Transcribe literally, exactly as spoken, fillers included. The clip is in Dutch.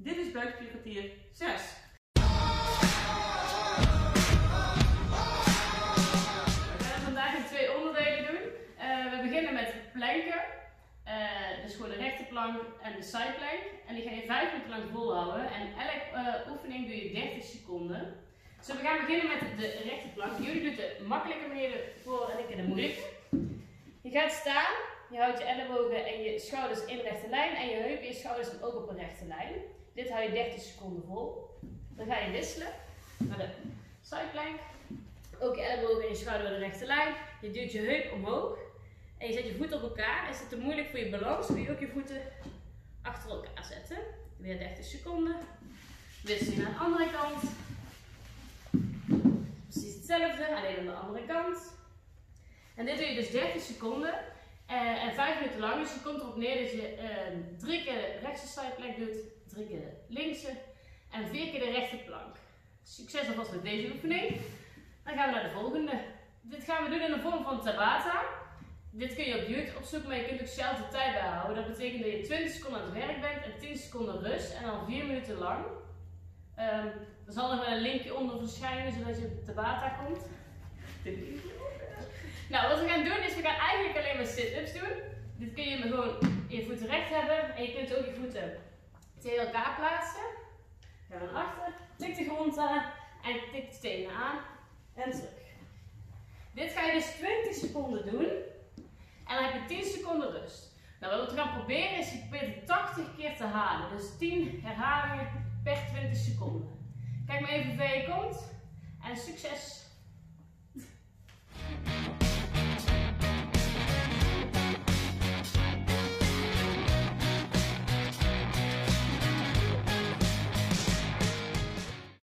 Dit is buikspierkwartier zes. We gaan vandaag in twee onderdelen doen. Uh, we beginnen met planken. Uh, dus gewoon de rechte plank en de sideplank. En die ga je vijf minuten lang volhouden. En elke uh, oefening doe je dertig seconden. Dus we gaan beginnen met de rechte plank. Jullie doen de makkelijke manier voor en ik de moeilijke. Je gaat staan, je houdt je ellebogen en je schouders in de rechte lijn. En je heupen en je schouders dan ook op een rechte lijn. Dit hou je dertig seconden vol. Dan ga je wisselen naar de sideplank. Ook je ellebogen en je schouder in de rechte lijn. Je duwt je heup omhoog. En je zet je voeten op elkaar. Is het te moeilijk voor je balans, kun je ook je voeten achter elkaar zetten. Weer dertig seconden. Wisselen naar de andere kant. Precies hetzelfde, alleen aan de andere kant. En dit doe je dus dertig seconden. Uh, en vijf minuten lang. Dus je komt erop neer dat je uh, drie keer de rechtse sideplank doet. Drie keer de linkse. En vier keer de rechte plank. Succes alvast met deze oefening. Dan gaan we naar de volgende. Dit gaan we doen in de vorm van Tabata. Dit kun je op YouTube opzoeken, maar je kunt ook zelf de tijd bijhouden. Dat betekent dat je twintig seconden aan het werk bent en tien seconden rust en dan vier minuten lang. Um, er zal nog wel een linkje onder verschijnen, zodat je op Tabata komt. Nou, wat we gaan doen is, we gaan eigenlijk alleen maar sit-ups doen. Dit kun je gewoon je voeten recht hebben en je kunt ook je voeten tegen elkaar plaatsen. Ga naar achter, tik de grond aan en tik de stenen aan en terug. Dit ga je dus twintig seconden doen. En dan heb je tien seconden rust. Nou, wat we gaan proberen is, je probeert het tachtig keer te halen. Dus tien herhalingen per twintig seconden. Kijk maar even hoe ver je komt. En succes!